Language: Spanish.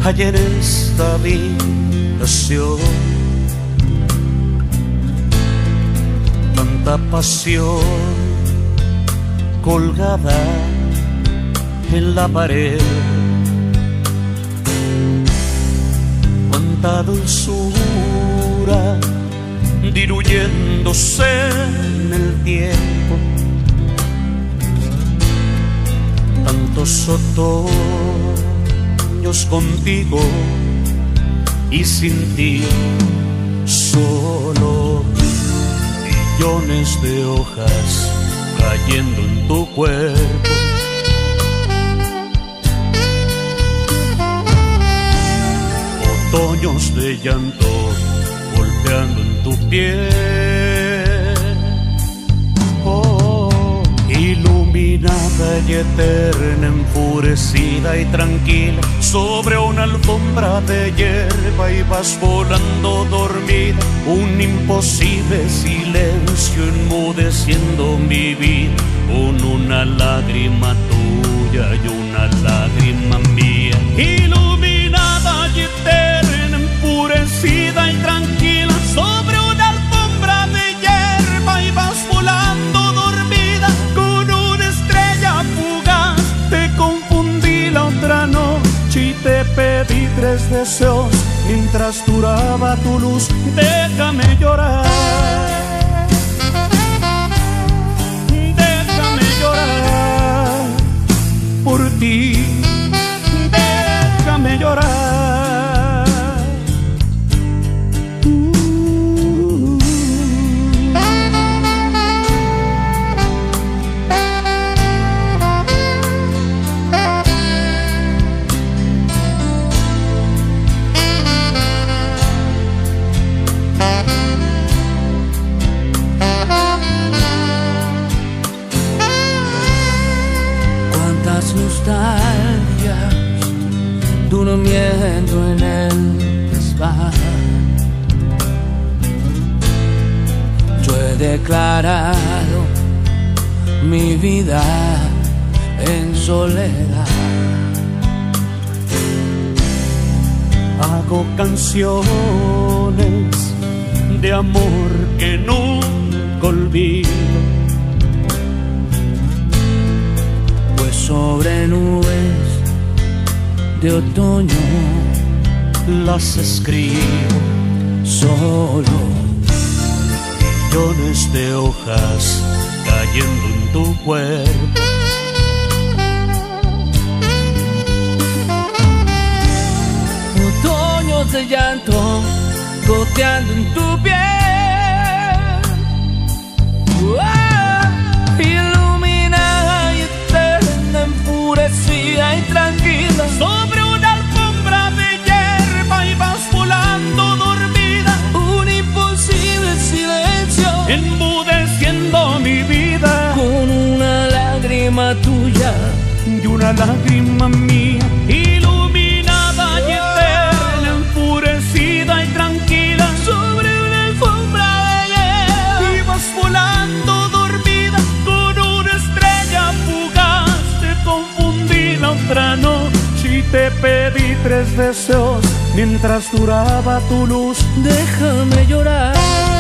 hay en esta habitación. Tanta pasión colgada en la pared, cuánta dulzura diluyéndose en el tiempo, tantos otoños contigo y sin ti, solo millones de hojas cayendo en tu cuerpo. Otoños de llanto golpeando en tu piel. Oh, iluminada y eterna, enfurecida y tranquila, sobre una alfombra de hierba ibas volando dormida. Un imposible silencio enmudeciendo mi vida, con una lágrima tuya y una lágrima mía. Iluminada y eterna, enfurecida y tranquila, sobre una alfombra de hierba ibas volando dormida, con una estrella fugaz. Te confundí la otra noche y te pedí 3 deseos mientras duraba tu luz. Déjame llorar, déjame llorar por ti, déjame llorar. Nostalgias durmiendo en el desván. Yo he declarado mi vida en soledad. Hago canciones de amor que nunca olvido, sobre nubes de otoño las escribo. Solo millones de hojas cayendo en tu cuerpo. Otoños de llanto goteando en tu piel. Enfurecida y tranquila, sobre una alfombra de hierba ibas volando dormida. Un imposible silencio enmudeciendo mi vida, con una lágrima tuya y una lágrima mía. Iluminada y eterna, enfurecida y tranquila, sobre una alfombra de hierba ibas volando dormida, con una estrella fugaz. Confundí la otra noche y te pedí 3 deseos mientras duraba tu luz. Déjame llorar.